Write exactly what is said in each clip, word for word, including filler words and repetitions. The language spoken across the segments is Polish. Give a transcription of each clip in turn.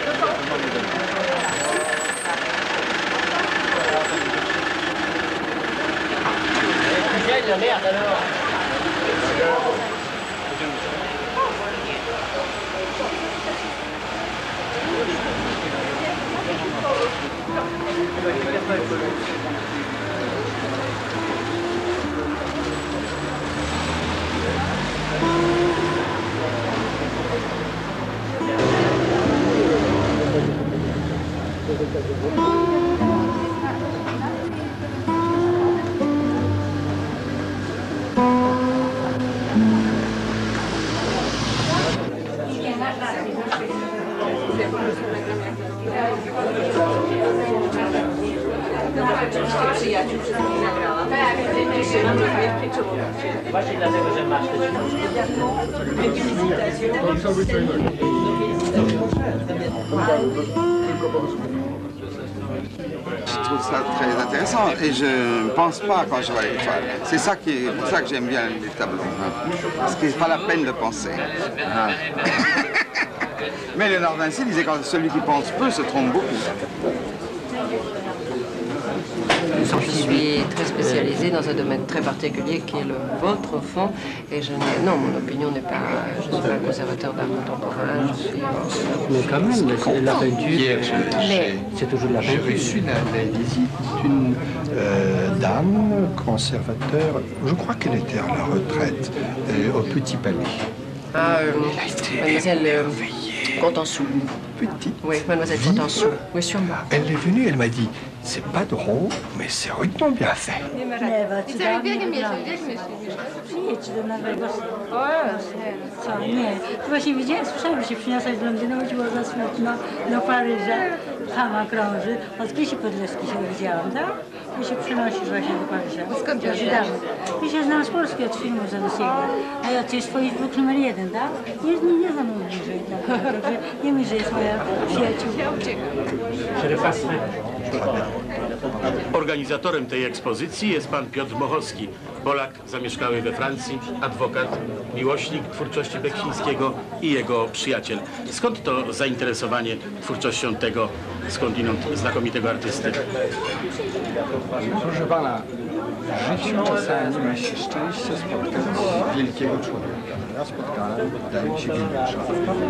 Właśnie dlatego, że masz te Je trouve ça très intéressant et je ne pense pas quand je vois les toiles. C'est ça qui est pour ça que j'aime bien les tableaux. Parce qu'il n'est pas la peine de penser. Mais Léonard de Vinci disait que celui qui pense peu se trompe beaucoup. Je suis très spécialisée dans un domaine très particulier qui est le vôtre au fond. Et je n'ai... Non, mon opinion n'est pas... Je ne suis pas un conservateur d'art contemporain, je suis... Mais quand même, c'est la peinture. Hier, c'est toujours la peinture. J'ai reçu la, la visite d'une euh, dame conservateur, je crois qu'elle était à la retraite, euh, au Petit Palais. Ah, euh, mademoiselle euh, Contenson. Petite. Oui, mademoiselle vive. Contenson. Oui, sûrement. Elle est venue, elle m'a dit, c'est pas drôle, mais c'est rudement bien fait. Co? Nie. Właśnie widziałem, słyszałem, że się przyniosła z Londynu, chodziło za smutno do Paryża. Chama krąży. Od Krysi Podleski się widziałam, tak? I się przenosisz właśnie do Paryża. Skąd wiesz? Ja się znam z Polski od filmu Zanussiego. A ja, to jest twój wróg numer jeden, tak? Nie, nie, nie znam jej bliżej, tak? Także nie myśl, że jest moja przyjaciółka. Organizatorem tej ekspozycji jest pan Piotr Mochowski, Polak zamieszkały we Francji, adwokat, miłośnik twórczości Beksińskiego i jego przyjaciel. Skąd to zainteresowanie twórczością tego skądinąd znakomitego artysty? Proszę pana, w życiu czasami ma się szczęście spotkać wielkiego człowieka. Ja spotkałem, wydaje mi się, Gilbisza.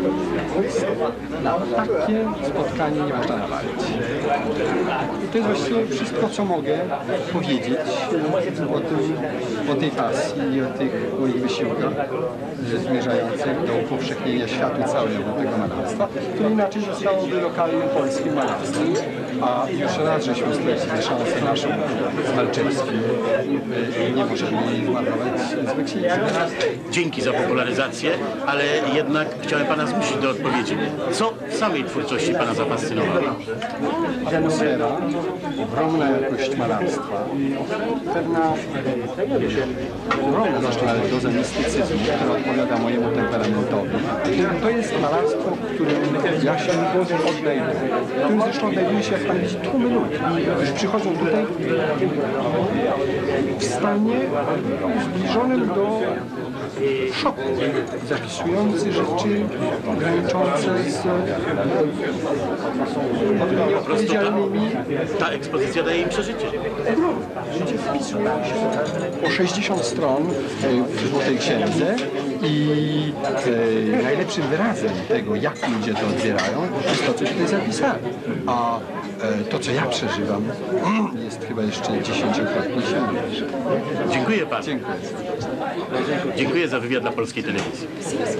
Na takie spotkanie nie można nawalić. I to jest właściwie wszystko, co mogę powiedzieć o, tym, o tej pasji i o tych moich wysiłkach zmierzających do upowszechnienia światu całego tego malarstwa, które inaczej zostałoby lokalnym polskim malarstwem. A już raz żeśmy stracili szansę naszą z Malczewskim i nie możemy jej zmarnować z Beksińskim. Dzięki za popularyzację, ale jednak chciałem pana zmusić do odpowiedzi. Co w samej twórczości pana zafascynowało? Atmosfera, ogromna jakość malarstwa, pewna ogromna doza mistycyzmu, która odpowiada mojemu temperamentowi. To jest malarstwo, w którym ja się odnajduję. W którym zresztą odnajduje się, jak pan widzi, tłumy ludzi, którzy przychodzą tutaj w stanie zbliżonym do szoku, zapisujący rzeczy graniczące z odpowiedzialnymi. Ta ekspozycja daje im przeżycie. Ludzie wpisują się po sześćdziesiąt stron w Złotej Księdze i e, najlepszym wyrazem tego, jak ludzie to odbierają, jest to, co tutaj zapisali. A e, to, co ja przeżywam, jest chyba jeszcze dziesięciokrotnie silniejsze. Dziękuję panu. Dziękuję. Dziękuję za wywiad dla polskiej telewizji.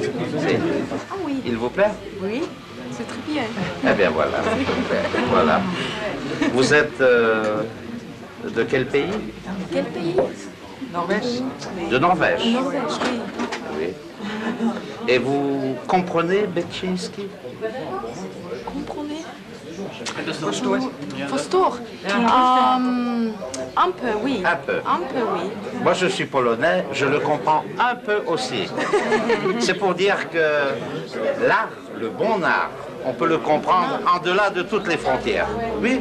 Il vous plaît? Oui, c'est très bien. Eh bien voilà. Voilà. Vous êtes euh, de quel pays? Quel pays? Norvège. De Norvège. Norvège, oui. Oui. Et vous comprenez Beksiński? Comprenez? Verstoor. Um, un peu, oui. Un peu. Un peu, oui. Moi, je suis polonais, je le comprends un peu aussi. C'est pour dire que l'art, le bon art, on peut le comprendre en delà de toutes les frontières. Oui?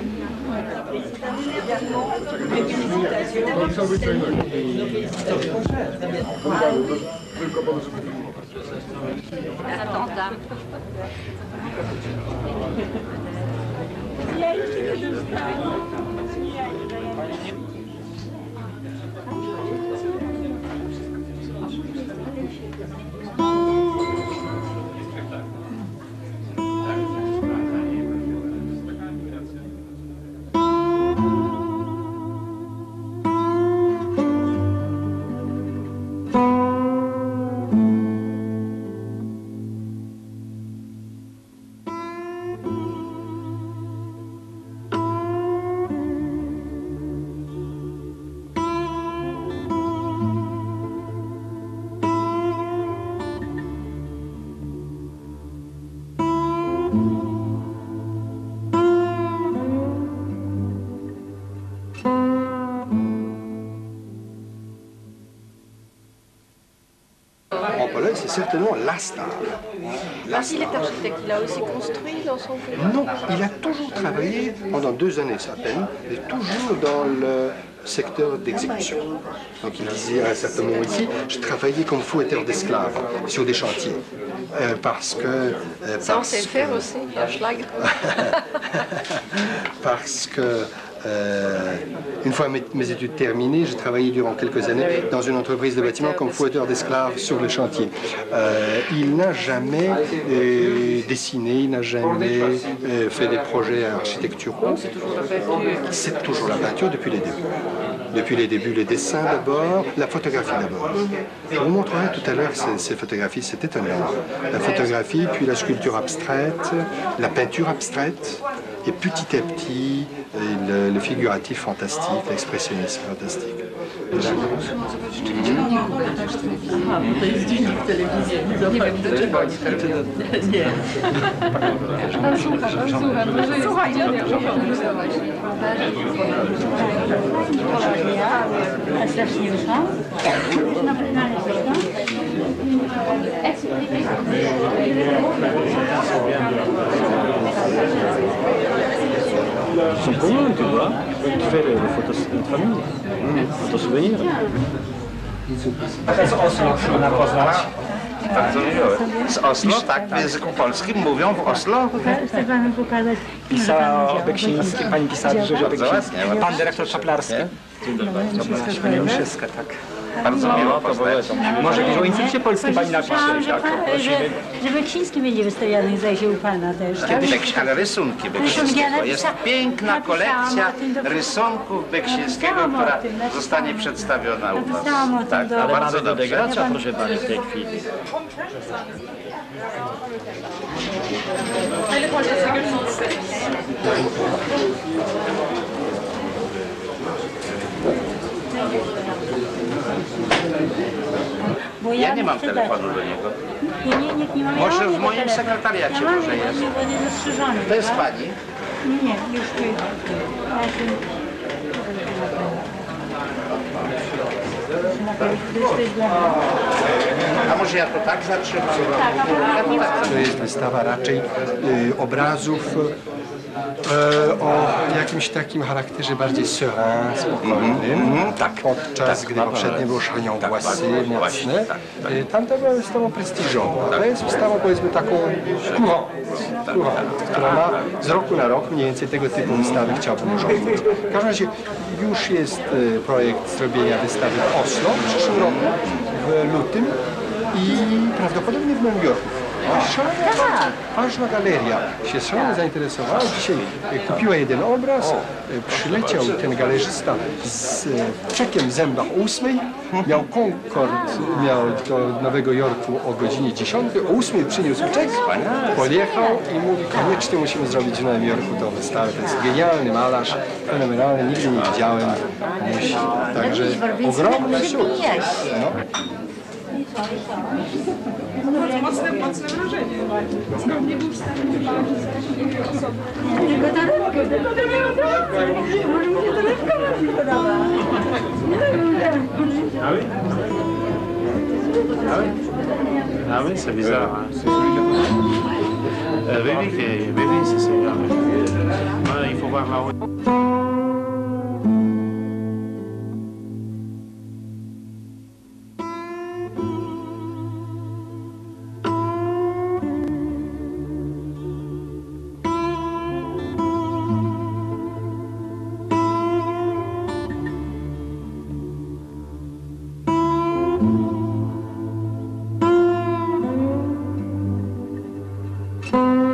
Attentat. En Pologne, c'est certainement la star. La Il est architecte, il a aussi construit dans son pays. Non, il a toujours travaillé, pendant deux années à peine, et toujours dans le secteur d'exécution. Donc il disait à un certain moment ici, je travaillais comme fouetteur d'esclaves sur des chantiers. Euh, parce que... Euh, Ça, on parce sait que, faire aussi, un schlag. parce que Euh, une fois mes, mes études terminées, j'ai travaillé durant quelques années dans une entreprise de bâtiment comme fouetteur d'esclaves sur le chantier. Euh, il n'a jamais euh, dessiné, il n'a jamais euh, fait des projets architecturaux. C'est toujours la peinture. C'est toujours la peinture depuis les débuts. Depuis les débuts, les dessins d'abord, la photographie d'abord. Je vous montrerai tout à l'heure ces, ces photographies, c'est étonnant. La photographie, puis la sculpture abstraite, la peinture abstraite, et petit à petit, le, le figuratif fantastique, l'expressionnisme fantastique. A strasznie wyszłam. Na plenarnie Ils sont pour nous, tu vois. Tu fais les, les photos de notre famille, mmh. photos souvenirs. Bardzo miłe. Z Oslo, tak? W języku polskim mówią w Oslo? Chcę panu pokazać. Pisała o Beksiński, pani pisała dużo o Bardzo Beksińskim. ładnie. Pan dyrektor Czaplarski. Pani Mszyska, tak. Bardzo miło poznać. Może gdzieś o Instytucie Polskim pani napisze, Słyszałam, że, tak? pa, że, że Beksiński będzie wystawiany, zdaje się, u pana też. Tak? Bek, ale rysunki Beksińskiego. Jest piękna kolekcja rysunków Beksińskiego, która zostanie przedstawiona u nas. Tak, no bardzo dobrze. Gracza, proszę pani, w tej chwili. Bo Ja nie mam muszę telefonu do niego. dać. Nie, nie, nikt nie ma. Może Ja mam w jego moim telefon. sekretariacie Ja mam, może bo jest. nie- bo nie zastrzeżony. To jest tak? pani? Nie, nie, już tu. Ja się- A może ja to tak zatrzymam? To jest wystawa raczej y, obrazów y, o jakimś takim charakterze bardziej serein, spokojnym. Mm, tak. Podczas tak, gdy poprzednie było szanią tak, głasy, właśnie, mocne. tak, tak. Y, Tamta była wystawą prestiżową. To jest wystawa, powiedzmy, taką courant, courant, która ma z roku na rok mniej więcej tego typu wystawy chciałbym urządzić. W każdym razie już jest y, projekt zrobienia wystawy w Oslo w przyszłym roku, w lutym i prawdopodobnie w Nowym Jorku. Szalona, ważna galeria się szalenie zainteresowała. Dzisiaj e, kupiła jeden obraz, e, przyleciał ten galerzysta z e, czekiem w zębach ósmej, miał Concord, miał do Nowego Jorku o godzinie dziesiątej, o ósmej przyniósł czek, pojechał i mówi, koniecznie musimy zrobić w Nowym Jorku tą wystawę. To jest genialny malarz, fenomenalny, nigdy nie widziałem. Musi. Także ogromny sukces. No. Mocne, mocne wrażenie. Nie był w stanie Tylko torebkę, tylko torebkę. Może mi się torebka bardziej podoba. Ah oui, c'est bizarre. Hein. Euh, oui, oui, oui, oui, c'est celui-là. Ouais, il faut voir là-haut. Thank you.